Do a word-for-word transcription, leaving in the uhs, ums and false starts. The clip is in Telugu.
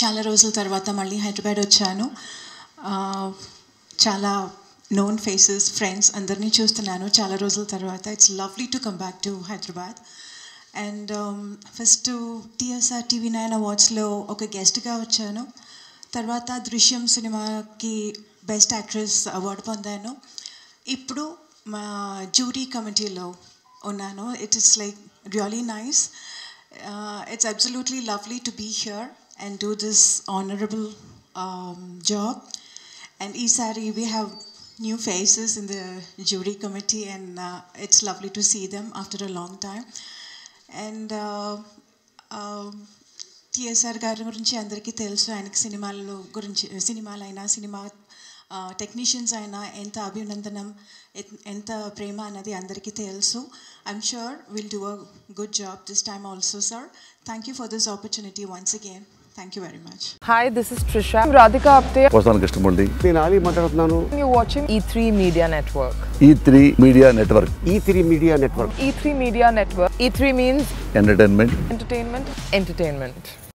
చాలా రోజుల తర్వాత మళ్ళీ హైదరాబాద్ వచ్చాను. చాలా known faces, friends అందరినీ చూస్తున్నాను చాలా రోజుల తర్వాత. It's lovely to come back to Hyderabad. And first TSR TV nine అవార్డ్స్లో ఒక గెస్ట్గా వచ్చాను. తర్వాత దృశ్యం సినిమాకి బెస్ట్ యాక్ట్రెస్ అవార్డు పొందాను. ఇప్పుడు మా జ్యూరీ కమిటీలో ఉన్నాను. It is like really nice. It's absolutely lovely to be here and do this honorable um, job. And Isari, we have new faces in the jury committee, and uh, it's lovely to see them after a long time. And uh, uh, T S R గారి గురించి అందరికీ తెలుసు. ఆయనకి సినిమాల్లో గురించి సినిమాలైనా సినిమా టెక్నీషియన్స్ అయినా ఎంత అభినందనం ఎంత ప్రేమ అన్నది అందరికీ తెలుసు. I'm sure will do a good job this time also sir. Thank you for this opportunity once again. Thank you very much. Hi, this is Trisha. I'm Radhika Apte. Vasan Krishnamurthy. నేను ఆలీ మాట్లాడుతున్నాను. You're watching E three Media Network. E three Media Network. E three Media Network. E three Media Network. E three means Entertainment. entertainment, entertainment.